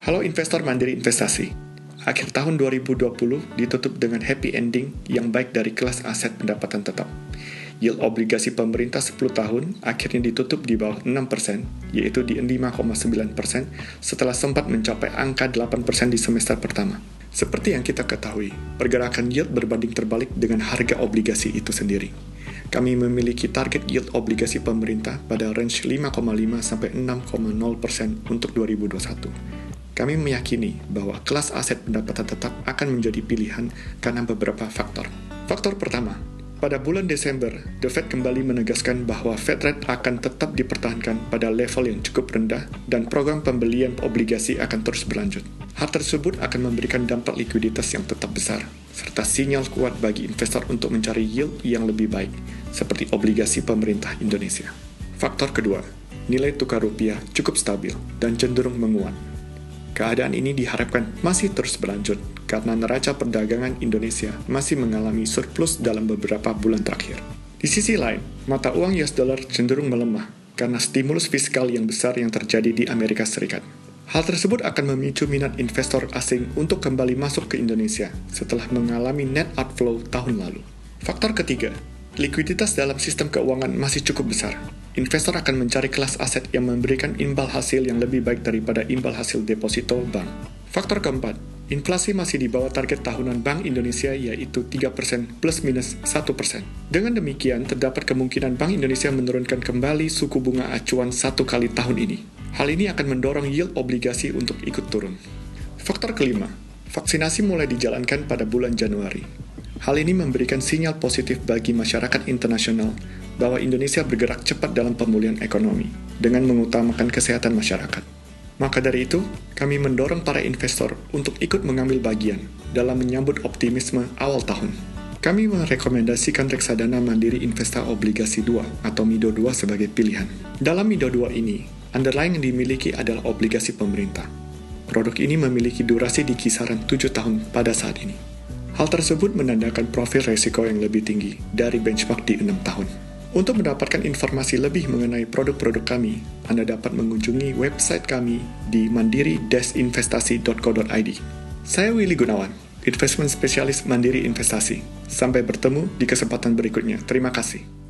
Halo investor Mandiri Investasi. Akhir tahun 2020 ditutup dengan happy ending yang baik dari kelas aset pendapatan tetap. Yield obligasi pemerintah 10 tahun akhirnya ditutup di bawah 6%, yaitu di 5,9% setelah sempat mencapai angka 8% di semester pertama. Seperti yang kita ketahui, pergerakan yield berbanding terbalik dengan harga obligasi itu sendiri. Kami memiliki target yield obligasi pemerintah pada range 5,5 sampai 6,0% untuk 2021. Kami meyakini bahwa kelas aset pendapatan tetap akan menjadi pilihan karena beberapa faktor. Faktor pertama, pada bulan Desember, The Fed kembali menegaskan bahwa Fed rate akan tetap dipertahankan pada level yang cukup rendah dan program pembelian obligasi akan terus berlanjut. Hal tersebut akan memberikan dampak likuiditas yang tetap besar, serta sinyal kuat bagi investor untuk mencari yield yang lebih baik, seperti obligasi pemerintah Indonesia. Faktor kedua, nilai tukar rupiah cukup stabil dan cenderung menguat. Keadaan ini diharapkan masih terus berlanjut karena neraca perdagangan Indonesia masih mengalami surplus dalam beberapa bulan terakhir. Di sisi lain, mata uang US dollar cenderung melemah karena stimulus fiskal yang besar yang terjadi di Amerika Serikat. Hal tersebut akan memicu minat investor asing untuk kembali masuk ke Indonesia setelah mengalami net outflow tahun lalu. Faktor ketiga, likuiditas dalam sistem keuangan masih cukup besar. Investor akan mencari kelas aset yang memberikan imbal hasil yang lebih baik daripada imbal hasil deposito bank. Faktor keempat, inflasi masih di bawah target tahunan Bank Indonesia yaitu 3% plus minus 1%. Dengan demikian, terdapat kemungkinan Bank Indonesia menurunkan kembali suku bunga acuan 1 kali tahun ini. Hal ini akan mendorong yield obligasi untuk ikut turun. Faktor kelima, vaksinasi mulai dijalankan pada bulan Januari. Hal ini memberikan sinyal positif bagi masyarakat internasional bahwa Indonesia bergerak cepat dalam pemulihan ekonomi dengan mengutamakan kesehatan masyarakat. Maka dari itu, kami mendorong para investor untuk ikut mengambil bagian dalam menyambut optimisme awal tahun. Kami merekomendasikan reksadana Mandiri Investa Obligasi 2 atau MIDO 2 sebagai pilihan. Dalam MIDO 2 ini, underlying yang dimiliki adalah obligasi pemerintah. Produk ini memiliki durasi di kisaran 7 tahun pada saat ini. Hal tersebut menandakan profil resiko yang lebih tinggi dari benchmark di 6 tahun. Untuk mendapatkan informasi lebih mengenai produk-produk kami, Anda dapat mengunjungi website kami di mandiri-investasi.co.id. Saya Willy Gunawan, investment spesialis Mandiri Investasi. Sampai bertemu di kesempatan berikutnya. Terima kasih.